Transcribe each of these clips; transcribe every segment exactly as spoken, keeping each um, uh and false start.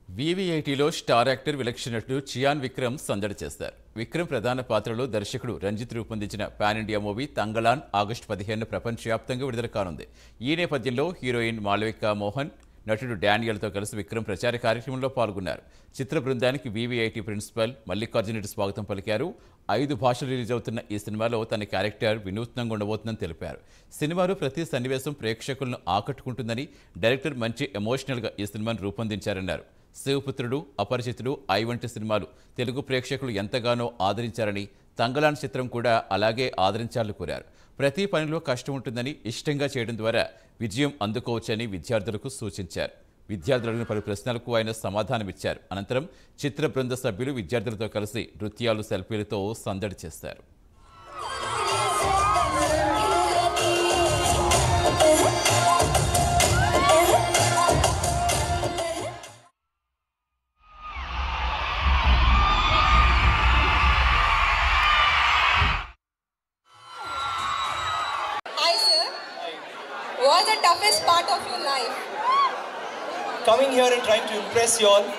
వీవీఐటీలో star actor విలక్షణ నటుడు చియాన్ విక్రమ్ సందడి చేశారు. విక్రమ్ ప్రధాన పాత్రలో దర్శకుడు రంజిత్ రూపొందించిన pan India movie Thangalaan August పదిహేనున ప్రపంచవ్యాప్తంగా విడుదల కానుంది. ఈ నేపథ్యంలో హీరోయిన్ మాళవిక మోహన్, నటుడు డానియల్తో కలిసి విక్రమ్ ప్రచార కార్యక్రమంలో పాల్గొన్నారు. చిత్ర బృందానికి వీవీఐటీ ప్రిన్సిపల్ మల్లికార్జున స్వాగతం పలికారు. ఐదు భాషలు రిలీజ్ అవుతున్న ఈ సినిమాలో తన క్యారెక్టర్ వినూత్నంగా ఉండబోతుందని తెలిపారు. సినిమాలో ప్రతి సన్నివేశం ప్రేక్షకులను ఆకట్టుకుంటుందని, డైరెక్టర్ మంచి ఎమోషనల్గా ఈ సినిమాను రూపొందించారన్నారు. శివపుత్రుడు, అపరిచితుడు, ఐ వంటి సినిమాలు తెలుగు ప్రేక్షకులు ఎంతగానో ఆదరించారని, తంగలాన్ చిత్రం కూడా అలాగే ఆదరించాలని కోరారు. ప్రతి పనిలో కష్టం ఉంటుందని, ఇష్టంగా చేయడం ద్వారా విజయం అందుకోవచ్చని విద్యార్థులకు సూచించారు. విద్యార్థులు అడిగిన పలు ప్రశ్నలకు ఆయన సమాధానమిచ్చారు. అనంతరం చిత్ర బృంద సభ్యులు విద్యార్థులతో కలిసి నృత్యాలు, సెల్ఫీలతో సందడి చేశారు. What's the toughest part of your life? Coming here and trying to impress you all.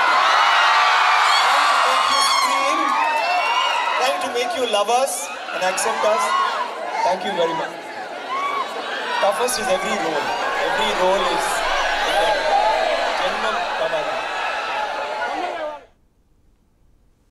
Trying to make you scream. Trying to make you love us and accept us. Thank you very much. Toughest is every role. Every role is